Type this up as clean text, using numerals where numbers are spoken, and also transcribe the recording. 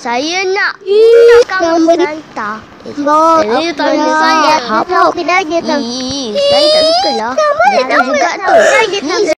Saya nak kamu hantar. Saya tanya saya. Apa? Saya tak suka lah. Saya juga tu.